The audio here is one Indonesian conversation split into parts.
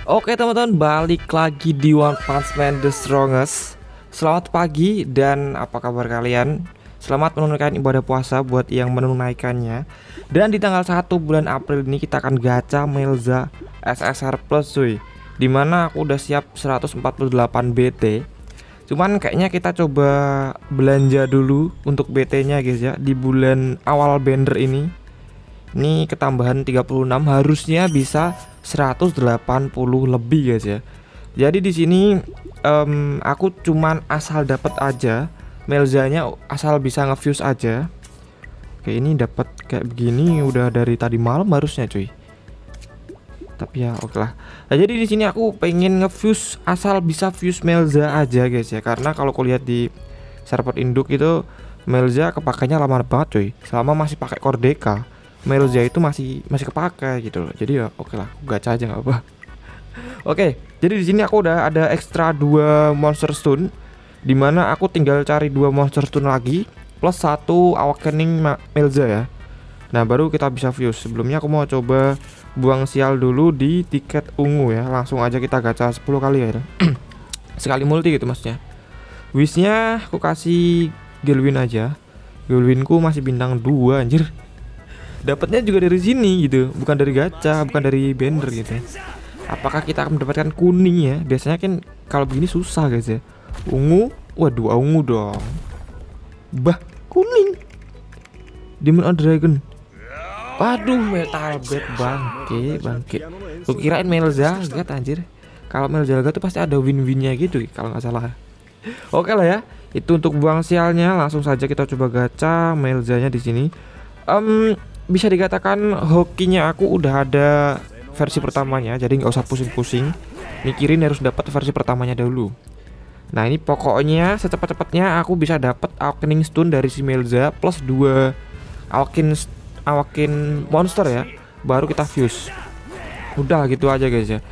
Oke teman-teman, balik lagi di One Punch Man The Strongest. Selamat pagi dan apa kabar kalian? Selamat menunaikan ibadah puasa buat yang menunaikannya. Dan di tanggal 1 bulan April ini kita akan gacha Melza SSR Plus cuy, dimana aku udah siap 148 BT. Cuman kayaknya kita coba belanja dulu untuk BT nya guys ya. Di bulan awal bender ini ketambahan 36, harusnya bisa 180 lebih guys ya. Jadi di sini aku cuman asal dapat aja Melzanya, asal bisa nge-fuse aja. Oke, ini dapat kayak begini udah dari tadi malam harusnya cuy. Tapi ya oke lah. Nah, jadi di sini aku pengen nge-fuse, asal bisa fuse Melza aja guys ya. Karena kalau kulihat di server induk itu Melza kepakainya lama banget cuy. Selama masih pakai Cordeka, Melza itu masih kepakai gitu loh. Jadi ya oke lah, aku gacha aja nggak apa. Oke, jadi di sini aku udah ada ekstra 2 monster stun, dimana aku tinggal cari 2 monster stun lagi plus 1 awakening Melza ya. Nah baru kita bisa fuse. Sebelumnya aku mau coba buang sial dulu di tiket ungu ya. Langsung aja kita gacha 10 kali ya. Sekali multi gitu maksudnya. Wishnya aku kasih Gelwin aja. Gelwinku masih bintang 2 anjir. Dapatnya juga dari sini gitu, bukan dari gacha, bukan dari banner gitu. Apakah kita akan mendapatkan kuning ya? Biasanya kan kalau begini susah guys ya. Ungu, waduh ungu dong. Bah, kuning. Demon of Dragon. Waduh, metal bed bangke. Lu kirain Melza gat anjir. Kalau Melza gat tuh pasti ada win-winnya gitu kalau nggak salah. Oke lah ya. Itu untuk buang sialnya, langsung saja kita coba gacha Melzanya di sini. Bisa dikatakan hokinya aku udah ada versi pertamanya, jadi nggak usah pusing-pusing mikirin harus dapat versi pertamanya dulu. Nah ini pokoknya secepat-cepatnya aku bisa dapat awakening stun dari si Melza plus 2 awaken monster ya, baru kita fuse. Udah gitu aja guys ya.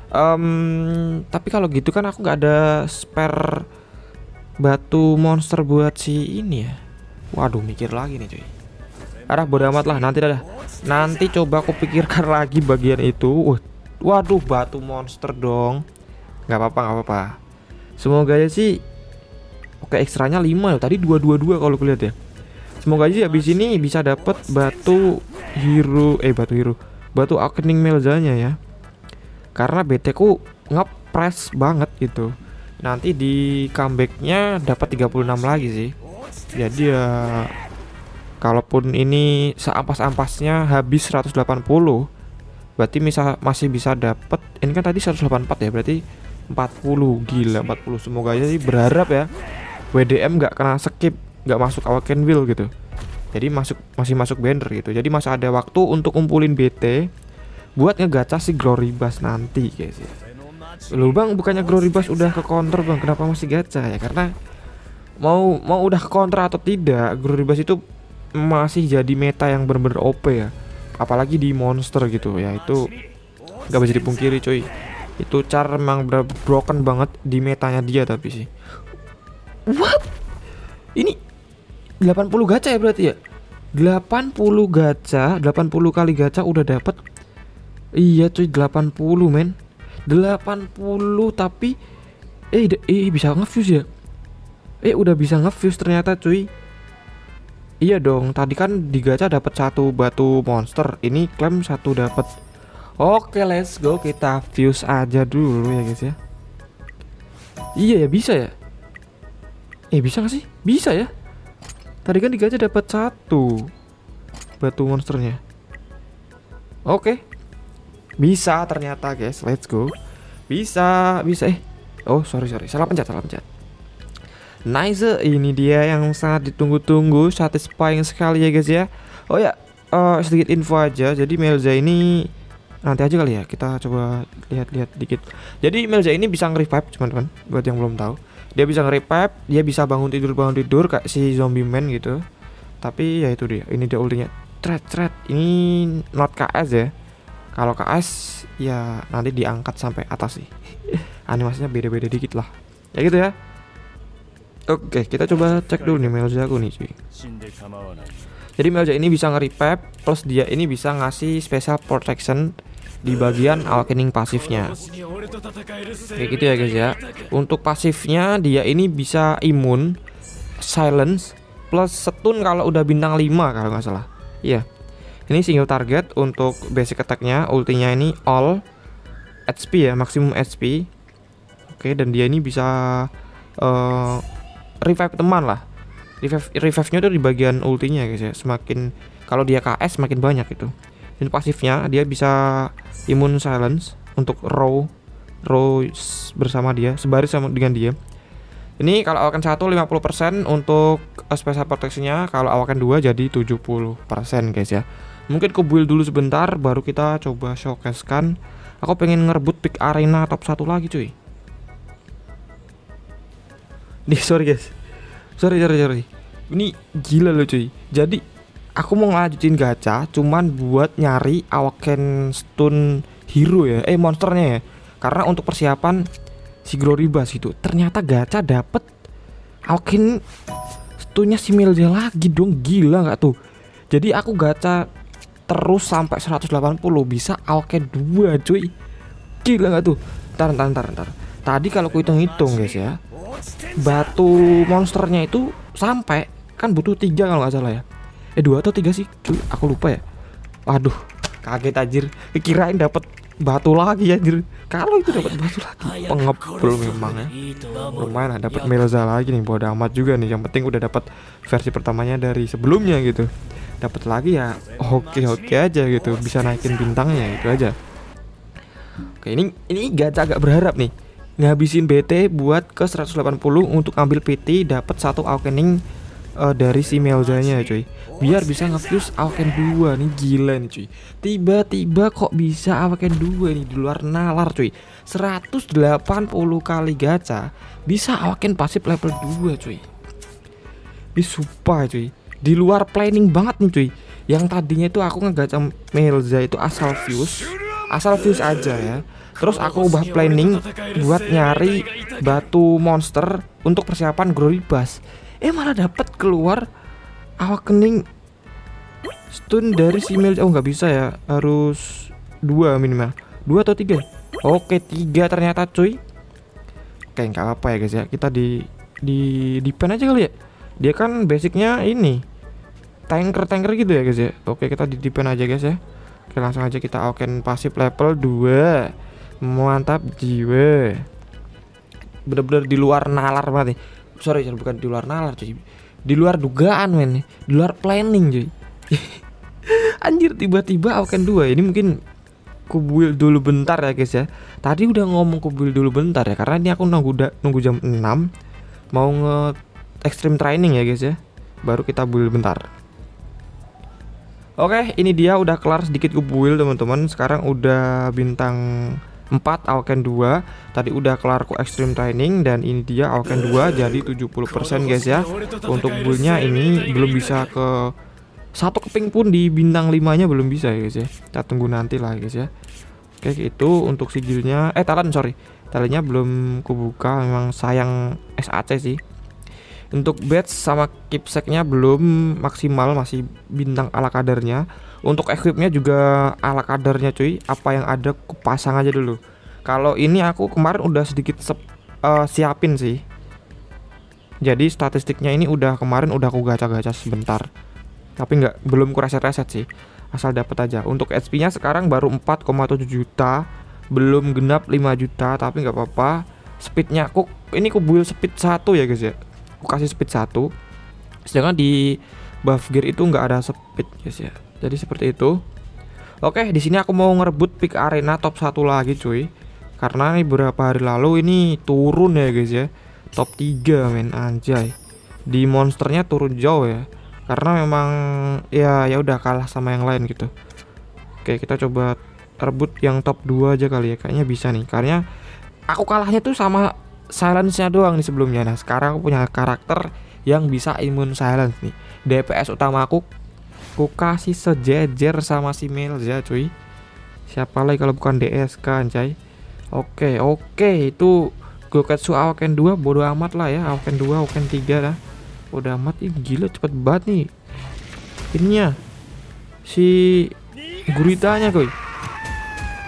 Tapi kalau gitu kan aku nggak ada spare batu monster buat si ini ya. Waduh, mikir lagi nih cuy. Bodo amat lah, nanti coba aku pikirkan lagi bagian itu. Waduh, batu monster dong. Nggak apa-apa. Semoga aja sih. Oke, ekstranya 5 loh. Tadi 222 kalau kulihat ya. Semoga aja habis ini bisa dapat batu hero, batu awakening Melzanya ya. Karena BT ku ngepres banget gitu. Nanti di comebacknya dapat 36 lagi sih. Jadi ya kalaupun ini seampas-ampasnya habis 180, berarti masih bisa dapat. Ini kan tadi 184 ya, berarti 40. Gila, 40. Semoga aja sih, berharap ya WDM nggak kena skip, nggak masuk awaken wheel gitu. Jadi masih masuk banner gitu. Jadi masih ada waktu untuk ngumpulin BT buat ngegacha si Glory Bass nanti guys ya. Loh bang, bukannya Glory Bass udah ke counter bang, kenapa masih gacha ya? Karena mau udah ke counter atau tidak, Glory Bass itu masih jadi meta yang bener-bener OP ya. Apalagi di monster gitu ya, itu gak bisa dipungkiri cuy. Itu cara memang broken banget di metanya dia. Tapi sih, what? Ini 80 gacha ya berarti ya? 80 gacha, 80 kali gacha udah dapat. Iya cuy, 80 men. 80 tapi bisa nge-fuse ya? Udah bisa nge-fuse ternyata cuy. Iya dong, tadi kan di gacha dapat 1 batu monster, ini klaim 1 dapat. Oke, let's go, kita fuse aja dulu ya guys ya. Iya ya, bisa ya. Bisa gak sih? Bisa ya. Tadi kan di gacha dapat 1 batu monsternya. Oke. Bisa ternyata guys, let's go. Bisa. Oh, sorry. Salah pencet. Nice, ini dia yang sangat ditunggu-tunggu, satisfying sekali ya guys ya. Oh ya, sedikit info aja. Jadi Melza ini nanti aja kali ya, kita coba lihat dikit. Jadi Melza ini bisa nge-revive teman-teman, buat yang belum tahu. Dia bisa nge-revive, dia bisa bangun tidur kayak si zombie man gitu. Tapi ya itu dia, ini dia ultinya. Thread. Ini not KS ya. Kalau KS ya nanti diangkat sampai atas sih. Animasinya beda-beda dikit lah. Ya gitu ya. Oke, kita coba cek dulu nih Melza aku nih cuy. Jadi Melza ini bisa nge-revive, plus dia ini bisa ngasih special protection di bagian awakening pasifnya. Kayak gitu ya guys ya. Untuk pasifnya dia ini bisa imun, silence, plus stun kalau udah bintang 5 kalau nggak salah. Iya. Ini single target. Untuk basic attack-nya, ultinya ini all HP ya, maksimum HP. Oke, dan dia ini bisa revive teman lah. Revive-nya tuh di bagian ultinya guys ya. Semakin kalau dia KS semakin banyak itu. Dan pasifnya dia bisa imun silence untuk row bersama dia, sebaris sama dengan dia. Ini kalau awaken 1 50%, untuk special protection-nya kalau awaken 2 jadi 70% guys ya. Mungkin ku build dulu sebentar baru kita coba showcase kan. Aku pengen ngerebut pick arena top 1 lagi cuy. Nih sorry guys. Sorry. Ini gila loh cuy. Jadi aku mau ngajutin gacha cuman buat nyari awaken stun hero ya, monsternya ya. Karena untuk persiapan si Gloribas gitu. Ternyata gacha dapet awaken stunnya si Milza lagi dong, gila nggak tuh? Jadi aku gacha terus sampai 180 bisa awaken 2 cuy. Gila nggak tuh? Ntar. Tadi kalau ku hitung-hitung guys ya, batu monsternya itu sampai kan butuh 3 kalau nggak salah ya. 2 atau 3 sih cuy, aku lupa ya. Waduh, kaget anjir. Kirain dapat batu lagi anjir. Kalau itu dapat batu lagi, pengeblol memang ya. Lumayan lah, dapat Milza lagi nih, bodo amat juga nih. Yang penting udah dapat versi pertamanya dari sebelumnya gitu. Dapat lagi ya, oke aja gitu. Bisa naikin bintangnya gitu aja. Oke, ini gacha agak berharap nih. Ngabisin BT buat ke 180 untuk ambil PT, dapat 1 awakening dari si Milza-nya cuy. Biar bisa nge-fuse awaken 2 nih, gila nih cuy. Tiba-tiba kok bisa awaken 2 nih di luar nalar cuy. 180 kali gacha bisa awaken pasif level 2 cuy. Ini sumpah cuy. Di luar planning banget nih cuy. Yang tadinya itu aku ngegacha Milza itu asal fuse aja ya. Terus aku ubah planning buat nyari batu monster untuk persiapan Gloribas. Malah dapat keluar awakening stun dari si Milza. Oh nggak bisa ya, harus 2 minimal. 2 atau 3? Oke 3 ternyata cuy. Oke nggak apa ya guys ya, kita di pen aja kali ya. Dia kan basicnya ini tanker gitu ya guys ya. Oke kita di pen aja guys ya. Oke langsung aja kita awaken pasif level 2. Mantap jiwa. Bener-bener di luar nalar banget nih. Sorry bukan di luar nalar cuy, di luar dugaan men, di luar planning cuy. Anjir tiba-tiba awaken 2. Ini mungkin ku build dulu bentar ya guys ya. Tadi udah ngomong ku build dulu bentar ya, karena ini aku nunggu jam 6 mau extreme training ya guys ya. Baru kita build bentar. Oke, ini dia udah kelar sedikit ku build teman-teman. Sekarang udah bintang 4 awaken 2. Tadi udah kelar ku extreme training dan ini dia awaken 2 jadi 70% guys ya. Untuk buildnya ini belum bisa ke 1 keping pun di bintang 5 nya belum bisa ya guys ya. Kita tunggu nanti lah guys ya. Oke itu untuk sigilnya talentnya belum kubuka, memang sayang SAC sih. Untuk badge sama keepsake-nya belum maksimal, masih bintang ala kadarnya. Untuk equipnya juga ala kadarnya cuy. Apa yang ada kupasang aja dulu. Kalau ini aku kemarin udah sedikit siapin sih. Jadi statistiknya ini kemarin udah aku gacha-gacha sebentar. Tapi belum ku reset sih. Asal dapat aja. Untuk HP-nya sekarang baru 4,7 juta. Belum genap 5 juta, tapi nggak apa-apa. Speednya aku build speed 1 ya guys ya. Aku kasih speed 1. Sedangkan di buff gear itu nggak ada speed guys ya. Jadi seperti itu. Oke, di sini aku mau ngerebut pick arena top 1 lagi cuy. Karena ini beberapa hari lalu ini turun ya guys ya. Top 3 men, anjay. Di monsternya turun jauh ya. Karena memang ya udah kalah sama yang lain gitu. Oke, kita coba rebut yang top 2 aja kali ya. Kayaknya bisa nih. Karena aku kalahnya tuh sama silence-nya doang nih sebelumnya. Nah, sekarang aku punya karakter yang bisa imun silence nih. DPS utama aku kasih sejejer sama si Milza cuy. Siapa lagi kalau bukan DSK anjay. Oke itu Goketsu awaken 2 bodo amat lah ya. Awaken 2 awaken 3 lah bodo amat. Ih gila cepet banget nih ininya si guritanya kuy.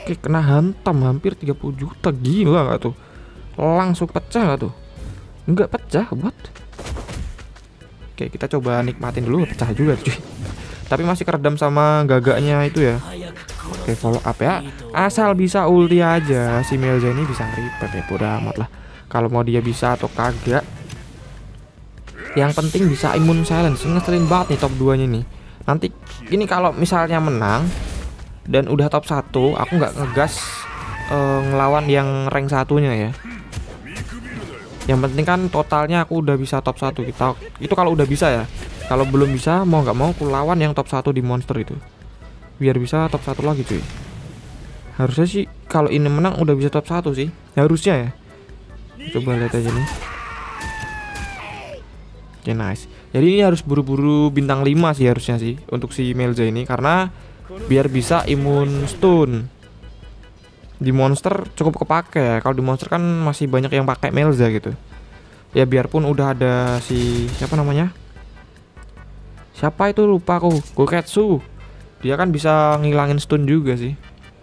Oke, kena hantam hampir 30 juta. Gila nggak tuh? Langsung pecah nggak tuh? Nggak pecah, what? Oke, kita coba nikmatin dulu. Pecah juga cuy. Tapi masih keredam sama gagaknya itu ya. Oke, follow up ya. Asal bisa ulti aja si Melza ini bisa ripet ya, bodo amat lah. Kalau mau dia bisa atau kagak, yang penting bisa immune silence. Ngeselin banget nih top 2 nya nih. Nanti ini kalau misalnya menang dan udah top 1, aku nggak ngegas ngelawan yang rank satunya ya. Yang penting kan totalnya aku udah bisa top 1. Kita itu kalau udah bisa ya. Kalau belum bisa, mau nggak mau aku lawan yang top 1 di monster itu, biar bisa top 1 lagi cuy. Harusnya sih kalau ini menang udah bisa top 1 sih. Harusnya ya. Coba lihat aja nih. Oke, nice. Jadi ini harus buru-buru bintang 5 sih harusnya sih untuk si Melza ini, karena biar bisa imun stun. Di monster cukup kepake ya. Kalau di monster kan masih banyak yang pakai Melza gitu. Ya biarpun udah ada si siapa namanya? Siapa itu lupa aku. Goketsu. Dia kan bisa ngilangin stun juga sih.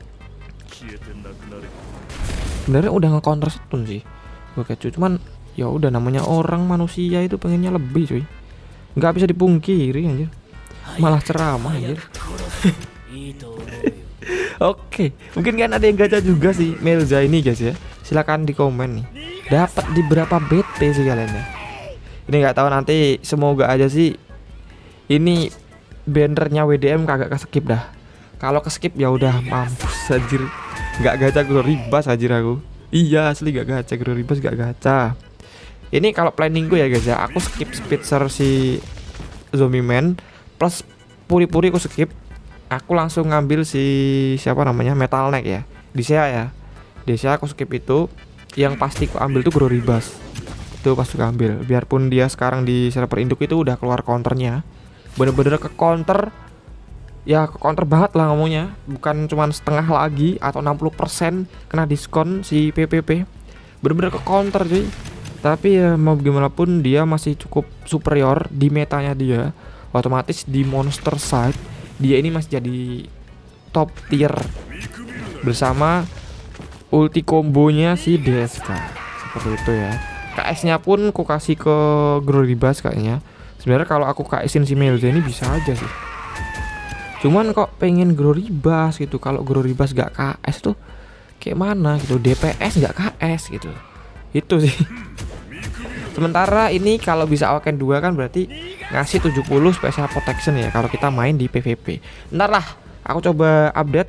Sebenarnya udah nge-counter stun sih Goketsu, cuman ya udah namanya orang manusia itu pengennya lebih cuy. Nggak bisa dipungkiri anjir. Malah ceramah anjir. Oke, mungkin kan ada yang gacha juga sih Melza ini guys ya. Silakan di komen nih. Dapat di berapa BT sih kalian ya? Ini nggak tahu, nanti semoga aja sih ini bannernya WDM kagak ke-skip dah. Kalau ke-skip ya udah mampus anjir. Nggak gacha Gloribas anjir aku. Iya asli gak gacha Gloribas, gak gacha. Ini kalau planningku ya guys ya, aku skip Spitzer si Zombie Man plus puri-puri aku skip. Aku langsung ngambil si siapa namanya Metal Neck ya, Disea ya. Disea aku skip itu. Yang pasti aku ambil tuh Gloribas. Itu pasti aku ambil. Biarpun dia sekarang di server induk itu udah keluar counternya. Bener-bener ke counter. Ya ke counter banget lah ngomongnya. Bukan cuman setengah lagi atau 60% kena diskon si PPP. Bener-bener ke counter cuy. Tapi ya mau gimana pun dia masih cukup superior di metanya dia. Otomatis di monster side dia ini masih jadi top tier bersama ulti kombonya si DSK. Seperti itu ya. KS nya pun aku kasih ke Gloribas kayaknya. Sebenarnya kalau aku KS-in si Melza ini bisa aja sih. Cuman kok pengen Gloribas gitu. Kalau Gloribas gak KS tuh kayak mana gitu. DPS gak KS gitu. Itu sih. Sementara ini kalau bisa Awaken 2 kan berarti ngasih 70 special protection ya kalau kita main di PVP. Ntar lah aku coba update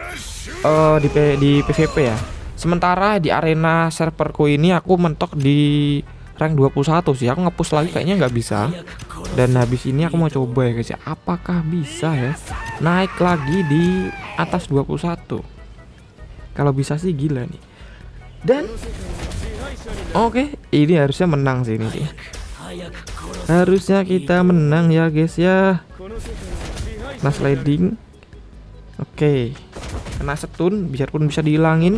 di PVP ya. Sementara di arena serverku ini aku mentok di rank 21 sih. Aku nge-push lagi kayaknya nggak bisa. Dan habis ini aku mau coba ya guys ya, apakah bisa ya naik lagi di atas 21. Kalau bisa sih gila nih. Dan oke, ini harusnya menang sih ini sih. Harusnya kita menang ya guys ya. Nah sliding. Oke. Kena stun, biarpun bisa dihilangin.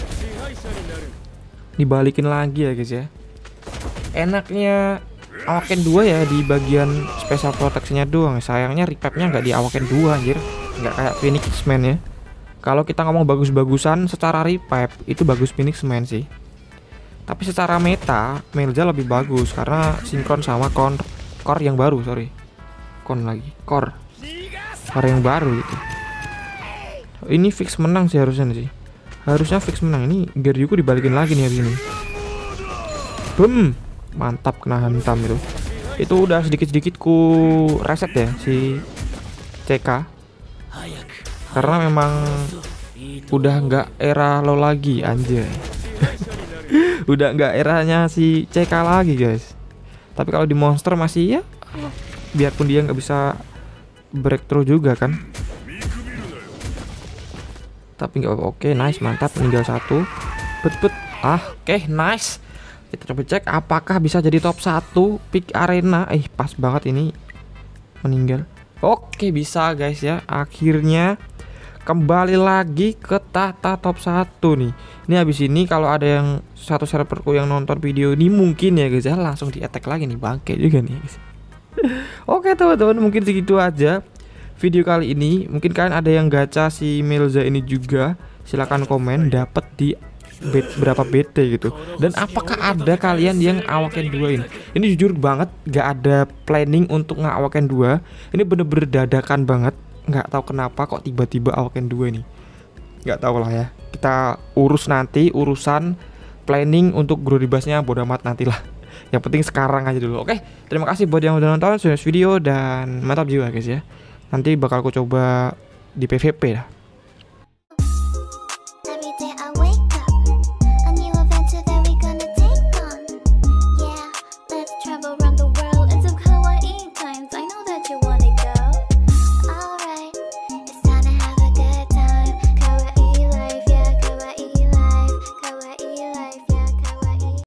Dibalikin lagi ya guys ya. Enaknya Awaken 2 ya di bagian special protection-nya doang. Sayangnya revive-nya nggak di Awaken 2 anjir. Nggak kayak Phoenix Man ya. Kalau kita ngomong bagus-bagusan secara revive itu bagus Phoenix Man sih. Tapi secara meta Melza lebih bagus karena sinkron sama core yang baru, core yang baru gitu. Ini fix menang sih harusnya sih. Harusnya fix menang. Ini Geryuku dibalikin lagi nih habis ini. Boom. Mantap, kena hantam itu. Itu udah sedikit-sedikit ku reset ya si CK. Karena memang udah nggak era lo lagi anjay. Udah nggak eranya si CK lagi guys. Tapi kalau di monster masih ya, biarpun dia nggak bisa breakthrough juga kan. Tapi nggak apa-apa. Oke, nice, mantap, meninggal satu. Oke, nice. Kita coba cek apakah bisa jadi top 1 pick arena. Pas banget ini meninggal. Oke, bisa guys ya. Akhirnya kembali lagi ke tahta top 1 nih. Ini habis ini kalau ada yang satu serverku yang nonton video ini mungkin ya guys ya, langsung di attack lagi nih, bangke juga nih guys. Oke teman-teman, mungkin segitu aja video kali ini. Mungkin kalian ada yang gacha si Melza ini juga. Silahkan komen dapat di berapa BT gitu. Dan apakah ada kalian yang awaken 2 ini? Ini jujur banget gak ada planning untuk ngawaken 2. Ini bener-bener dadakan banget. Nggak tahu kenapa kok tiba-tiba awaken 2 ini. Nggak tahu lah ya. Kita urus nanti urusan planning untuk grow dibasnya, bodo amat nantilah. Yang penting sekarang aja dulu. Oke, terima kasih buat yang udah nonton video dan mantap juga guys ya. Nanti bakal aku coba di PVP lah.